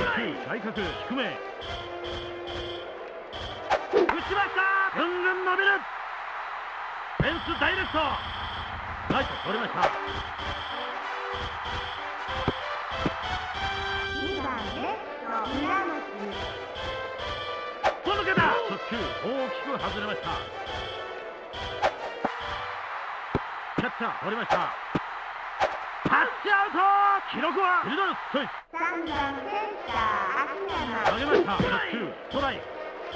外角低め打ちました。ぐんぐん伸びる。フェンスダイレクト。ライト取りました。 2番レフト村松。 と抜けた。速球大きく外れました。キャッチャー取りました。タッチアウト。記録はフィルドルスチョイス。 3番センター秋山。 投げました。速球ストライク。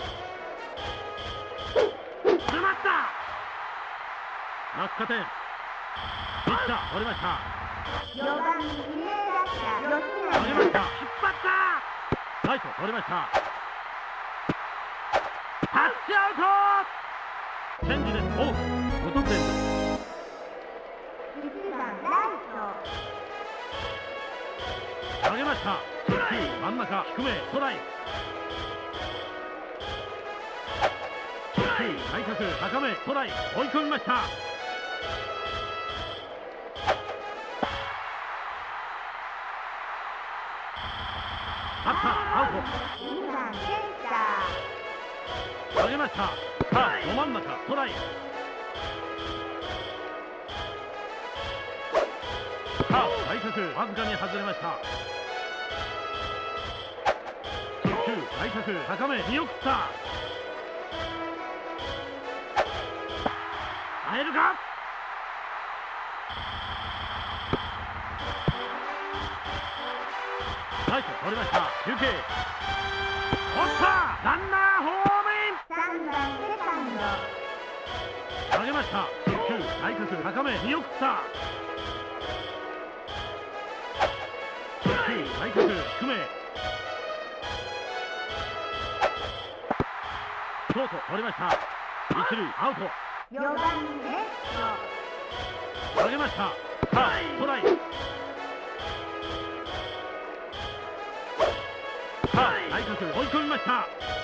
詰まった。落下点。ピッチャー取りました。 4番指名打者吉永。 投げました。引っ張った。ライト取りました。タッチアウト。チェンジです。オース無得点です。 1番ライト。 投げました。真ん中低めストライク。外角高めストライク。追い込みました。バッターアウト。 2番センタ投げました。さあど真ん中ストライク。さあ外角わずかに外れました。初球外角高め見送った。耐えるか。ライト取りました。中継取った。ランナーホームイン。 ー3番セカンド。 投げました。初球外角高め見送った。初球外角低めショート取りました。一塁アウト。 4番レフ投げました。さあストライク。さあ内角追い込みました。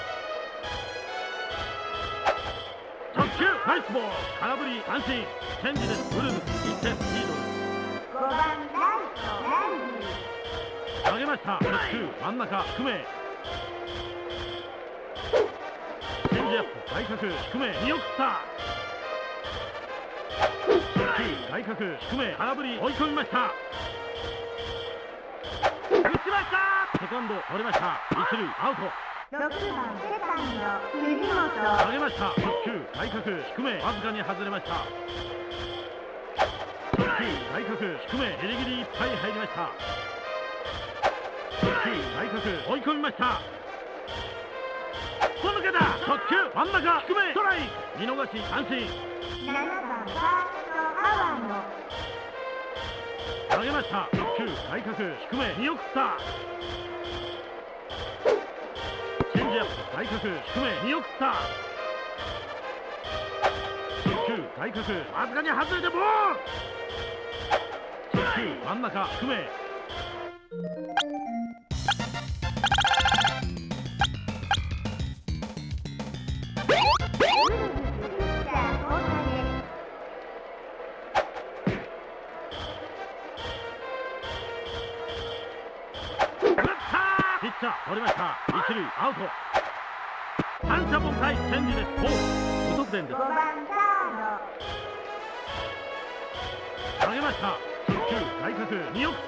直球ナイスボール。空振り三振。チェンジです。ウルブス1点リードです。 ト5番ライトランディ。 投げました。直球真ん中低めチェンジアップ外角低め見送った。外角低め空振り追い込みました。打ちました。セカンド取りました。一塁アウト。 6番セカンド藤本。 投げました。直球外角低めわずかに外れました。直球外角低めギリギリいっぱい入りました。直球外角追い込みました。と抜けた。直球真ん中低めストライク。見逃し三振。 7番ファースト阿波野。 投げました。直球外角低め見送った。チェンジアップ外角低め見送った。直球外角わずかに外れてボール。直球真ん中低めピッチャー取りました。一塁アウト。三者凡退チェンジです。ボール無得点です。 5番サ投げました。直球外角見送った。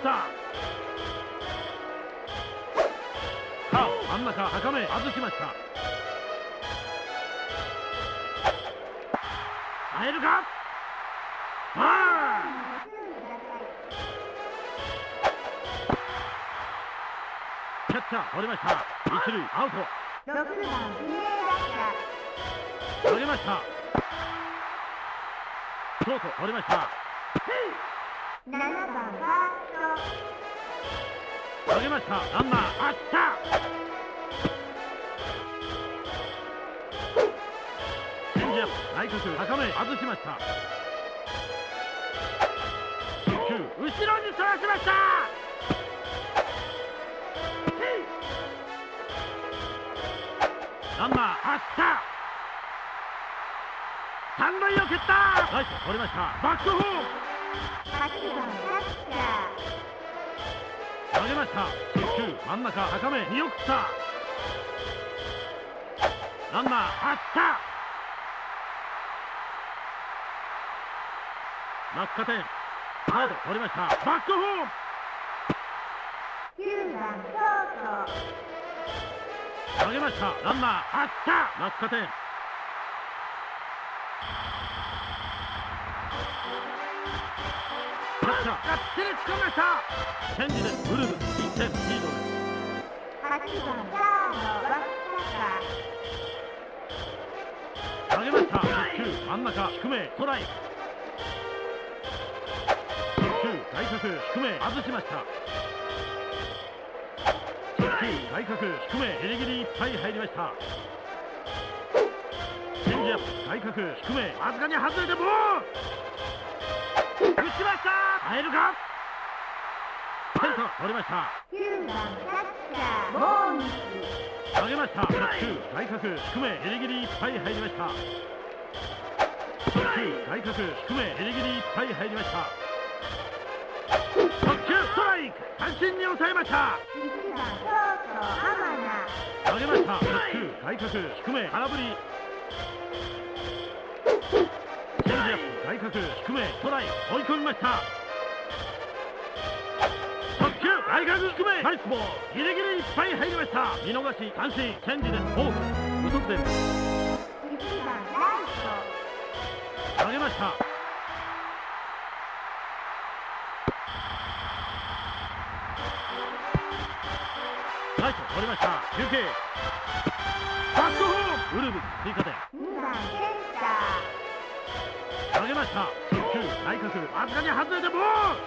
さあ真ん中高め外しました。耐えるか。キャッチャー取りました。一塁アウト。 ード6番指名打者。 投げました。ショート取りました。 7番ファースト。 投げました。ランナーあった。チェンジアップ内角高め外しました。初球後ろにそらしました。ランナーあった。三塁を蹴った。ライト取りました。バックホーム。 8番キャッチャ投げました。直球真ん中高め見送った。ランナー走った。落下点サード取りました。バックホーム。 9番ショート投げました。ランナー走った。落下点キャッチャーが手につかみました。チェンジでウルブ1点リードです。 8番サード脇投げました。直球真ん中低めストライク。直球外角低め外しました。直球外角低めギリギリいっぱい入りました。チェンジアップ外角低めわずかに外れてボール打ちました。入るか。センター取りました。 9番キャッチャーボーニス投げました。直球外角低めギリギリいっぱい入りました。直球外角低めギリギリいっぱい入りました。直球ストライク三振に抑えました。 1番ショート浜投げました。直球外角低め空振り。チェンジアップ外角低めストライク追い込みました。直球外角低めナイスボールギリギリいっぱい入りました。見逃し三振チェンジでボール無得点。 1番ライ投げました。ライト取りました。休憩バックホームウルブ追加点。 ト2番センタ投げました。直球内角わずかに外れてボール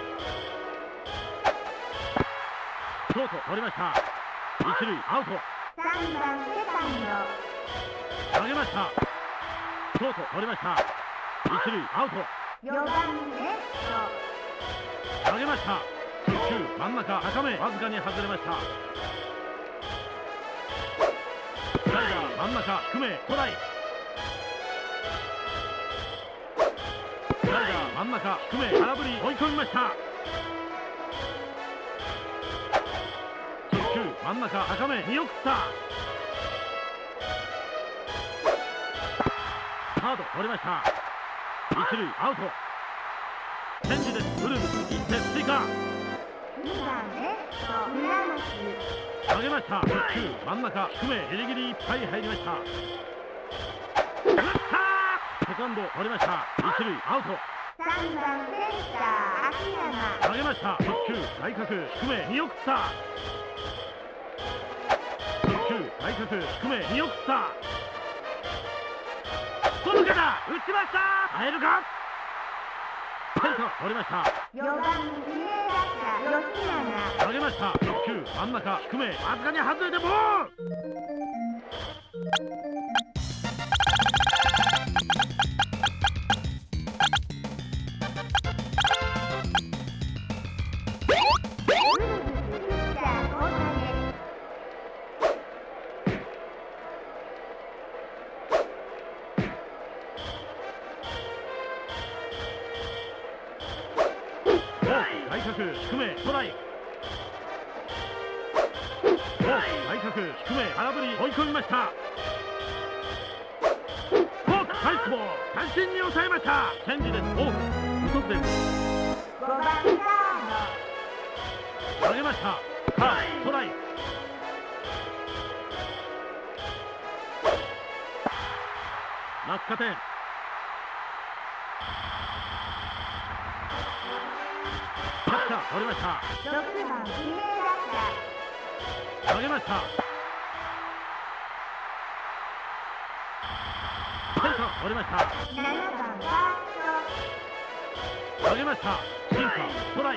ショート取りました。一塁アウト。 ー3番セカン投げました。ショート取りました。一塁アウト。 ド4番レフ投げました。直球真ん中高めわずかに外れました。スライダー真ん中低めストライク。スライダー真ん中低め空振り追い込みました。直球真ん中高め見送った。サード取りました。一塁アウト。チェンジです。ウルブ1点追加。 ト2番レフト村松投げました。直球真ん中低めギリギリいっぱい入りました。打ったセカンド取りました。一塁アウト。 3番センター秋山投げました。直球外角低め見送った。直球外角低め見送った。届けた打ちました。入るか。センター取りました。 4番指名打者吉永投げました。直球真ん中低めわずかに外れてボール外角低めストライク。外角低め空振り追い込みました。フォークナイスボール三振に抑えました。チェンジです。ボール無得点。 5番サー投げました。カーブストライク。落下点キャッチャー取りました。 ド6番指名打投げました。センター取りました。 者7番ファース投げました。シンカーストライク。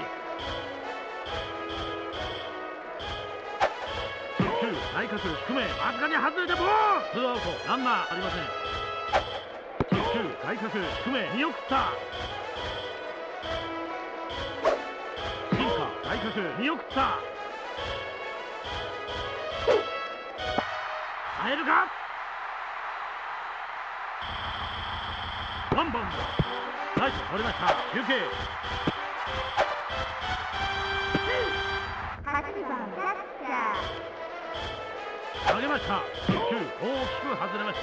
直球内角低めわずかに外れてボールツーアウトランナーありません。直球外角低め見送った。シンカー外角見送った。入るか。ワンバウンドライト取りました。休憩投げました。初球大きく外れました。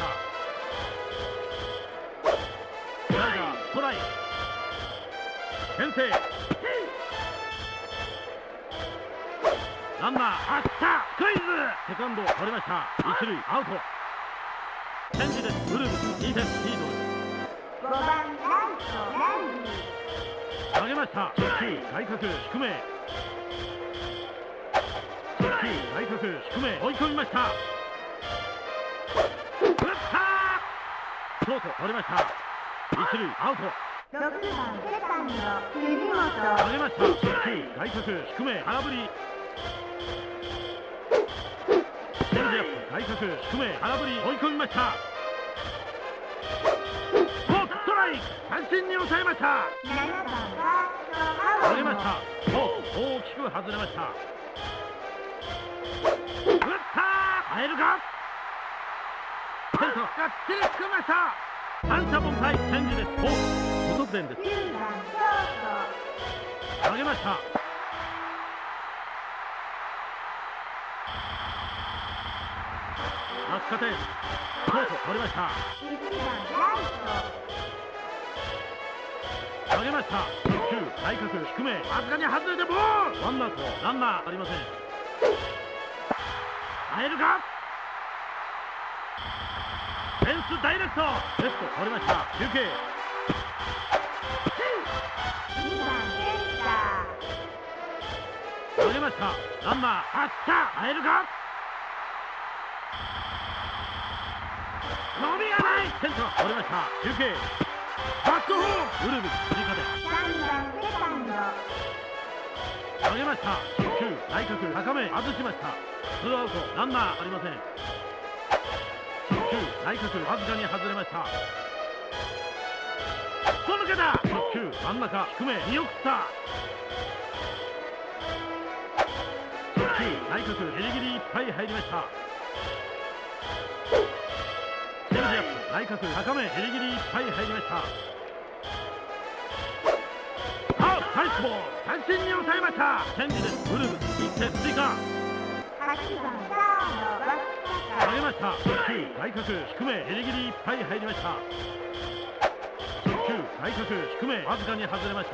スライダーストライク。牽制。ランナー走った。スクイズ。セカンド取れました。一塁アウト。チェンジです。ブルーズ2点リードです。 5番ライトランディ。 投げました。初球外角低め。初球外角低め追い込みました。打った。ショート取れました。一塁アウト。 6番セカンド藤本。 投げました。初球外角低め空振り。チェンジアップ外角低め空振り追い込みました。フォークストライク三振に抑えました。 7番ファーストハ投げました。フォーク大きく外れました。打った。入るか。センターがっちりつけました。三者凡退。チェンジです。フォーク無得点です。 9番ショート。 投げました。落下点。ショート取りました。 1番ライト。 投げました。初球内角低めわずかに外れてボール。ワンアウトランナーありません。入るか。フェンスダイレクトレフト取りました。休憩。 2番センタ投げました。ランナー走った。入るか。伸びがない。センター取りました。休憩。バックホーム。ウルブ追加点。 3番セカンド。 投げました。初球内角高め外しました。ツーアウトランナーありません。初球内角わずかに外れました。すっぽ抜けた。初球真ん中低め見送った。初球内角ギリギリいっぱい入りました。チェンジアップ内角高めギリギリいっぱい入りました。ナイスボール三振に抑えました。チェンジです。ブルーム1点追加。 8番サード脇投げました。初球外角低めギリギリいっぱい入りました。初球外角低めわずかに外れました。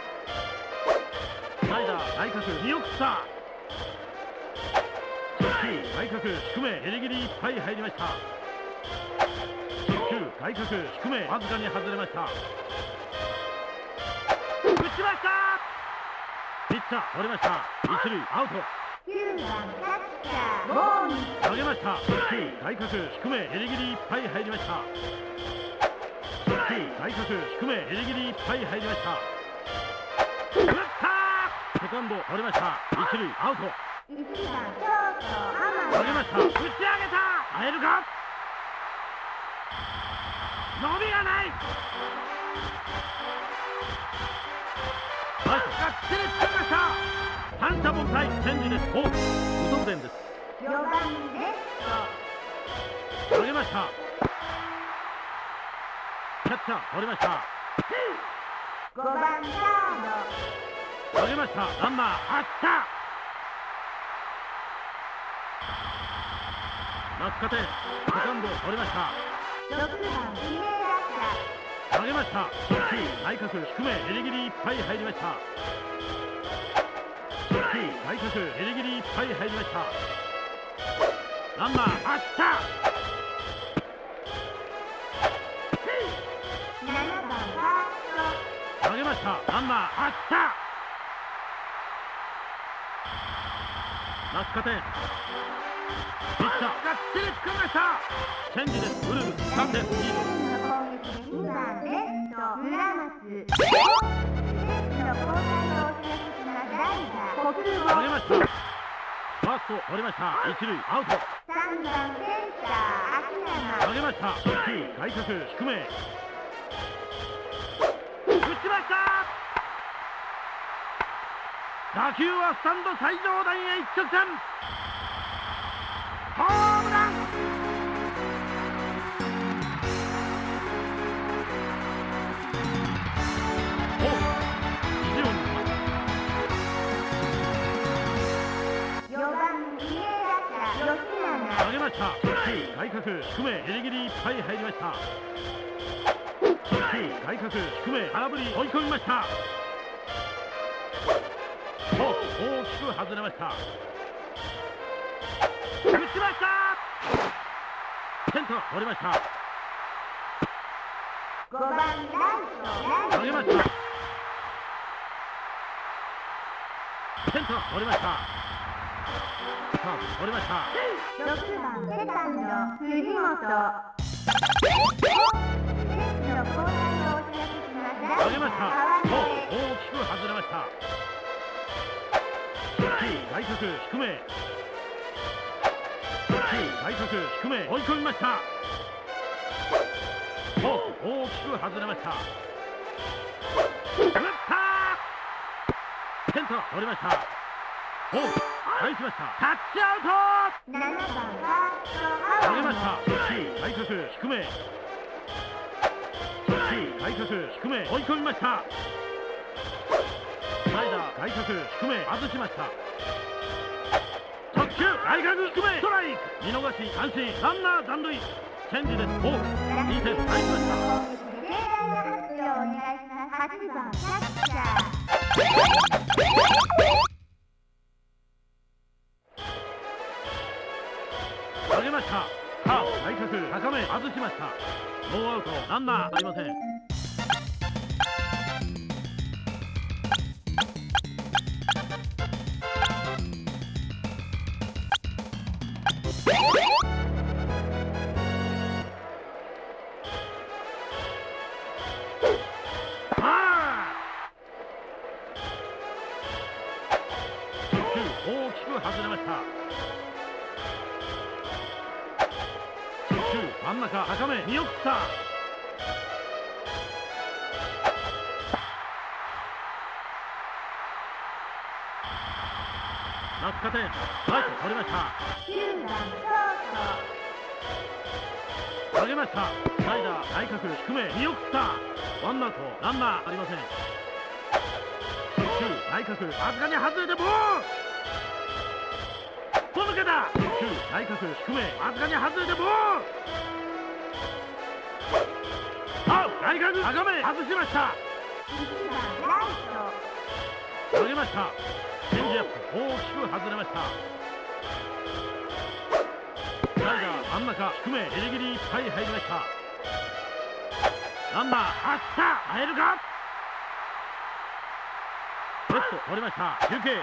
スライダー内角見送った。初球外角低めギリギリいっぱい入りました。初球外角低めわずかに外れました。打ちました。ピッチャー取りました。一塁アウト。 9番キャッチャーボーン。 投げました。初球外角低めギリギリいっぱい入りました。初球外角低めギリギリいっぱい入りました。打った。セカンド取りました。一塁アウト。 1番ショート浜投げました。打ち上げた。入るか。伸びがない。ナイスがっちりつけました。三者凡退チェンジです。フォーク無得点です。 4番レフ投げました。キャッチャー取りました。 ト5番サ投げました。ランナー走った。落下点。セカンド取りました。 ード6番指名打投げました。初球内角低めギリギリいっぱい入りました。初球内角ギリギリいっぱい入りました。ランナー走った。 者7番ファース投げました。ランナー走った。落下点。ピッチャーがっちりつかみました。チェンジです。ブルーム3点リード。 トの攻撃で2番レフト村松選手の交代をお知らせします。代打国投語げました。ファースト取りました。一塁アウト。 3番センター秋山投げました。初球外角低め打ちました。打球はスタンド最上段へ一直線。ホームラン。ホーム1本。 4番指名打者吉永投投げました。初球外角低めギリギリいっぱい入りました。初球外角低め空振り追い込みました。フォーク大きく外れました。打ちました。センター取りました。 5番ライト投げました。センター取りました。カーブ取りました。 6番セカンド藤本選手の交代をお知らせします。 投げました。フォーク大きく外れました。初球外角低め初球外角低め追い込みました。フォーク大きく外れました。打ったセンター取りました。フォーク返しました。タッチアウト。 7番ファースト投げました。初球外角低め初球外角低め追い込みました。スライダー外角低め外しました。直球外角低めストライク見逃し三振ランナー残塁チェンジです。フォーク2点返しました。 盛大な拍手をお願いします。8番キャッチャー投げました。カーブ外角高め外しました。ノーアウトランナーありません。大きく外れました。初球真ん中高め見送った。落下点ライト取りました。 9番ショート投げました。スライダー外角低め見送った。ワンアウトランナーありません。初球外角わずかに外れてボールと抜けた。初球内角低めわずかに外れてボールアウト内角高め外しました。 1番ライ投げました。チェンジアップ大きく外れました。スライダー真ん中低めギリギリいっぱい入りました。ランナー走った会えるか。レフト取りました。休憩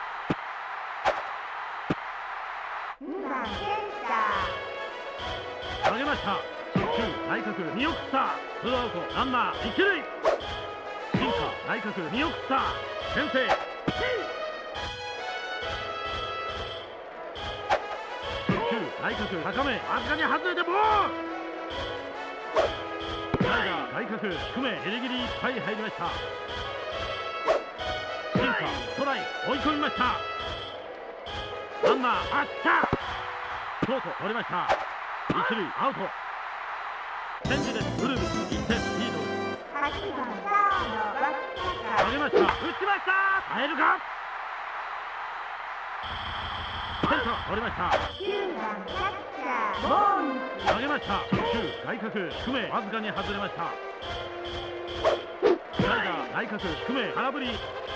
2番センタ投げました。初球内角見送った。ツーアウトランナー一塁シンカー内角見送った先制。初球内角高めわずかに外れてボールスライダー外角低めギリギリいっぱい入りました。シンカーストライク追い込みました。ランナーあったショート取りました。一塁アウトチェンジです。ブルー1点リード。 8番サード脇投げました。打ちました耐えるか。センター取りました。 9番キャッチャーボーンズ投げました。初球外角低めわずかに外れました。スライダー内角低め空振り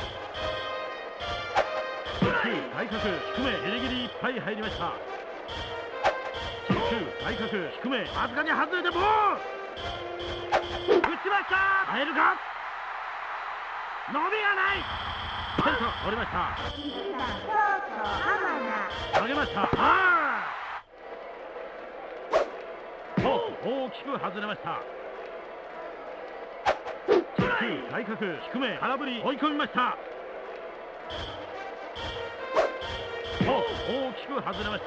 初球外角低めギリギリいっぱい入りました。初球外角低めわずかに外れてボール打ちました耐えるか。伸びがないセンター取りました。 1番ショート浜田投げました。フォーク大きく外れました。初球外角低め空振り追い込みました。フォーク大きく外れました。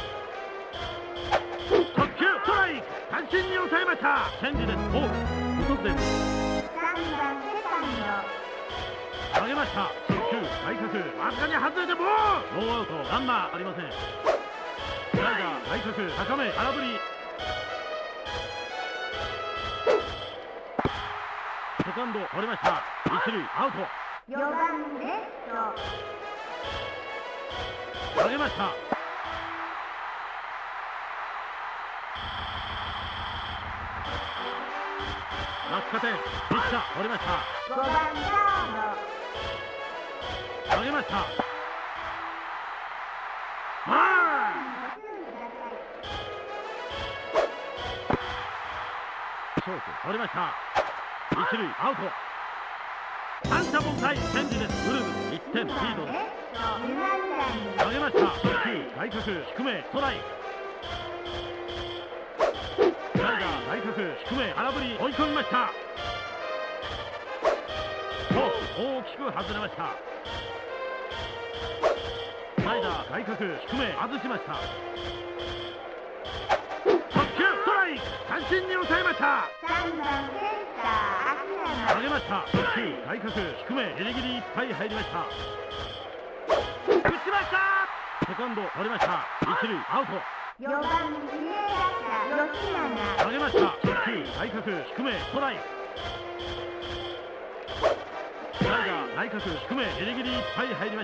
直球ストライク三振に抑えました。チェンジです。フォーク無得点。 3番セカン投げました。初球外角わずかに外れてボールノーアウトランナーありません。スライダー外角高め空振りセカンド取りました。一塁アウトド4番レフト投げました。 落下点、ピッチャー取りました。 5番サー投げました。 ドご注意ください。 ショート取りました。一塁アウト。三者凡退、チェンジです。ブルーム1点リードです。投げました。初球外角低めストライク。スライダー外角低め空振り追い込みました。フォーク大きく外れました。スライダー外角低め外しました。速球ストライク、三振に抑えました。 3番センター秋投山げました。初球外角低めギリギリいっぱい入りました。打ちました。セカンド取りました。一塁アウト。 4番指名打者吉永投げました。初球外角低めストライク。スライダー内角低めギリギリいっぱい入りました。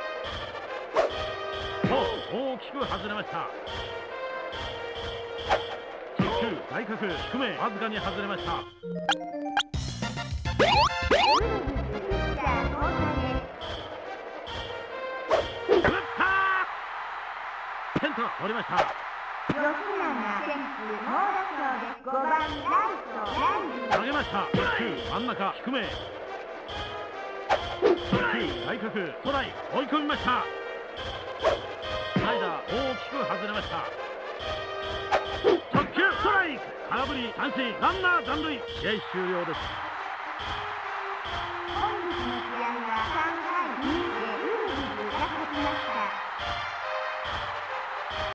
フォーク大きく外れました。初球外角低めわずかに外れました。 ピッチャー交代です。 打ったセンター取りました。 吉永選手猛打賞です。5番ライトランディ投げました。初球真ん中低め。初球外角ストライク追い込みました。スライダー大きく外れました。初球ストライク空振り三振ランナー残塁試合終了です。 本日の試合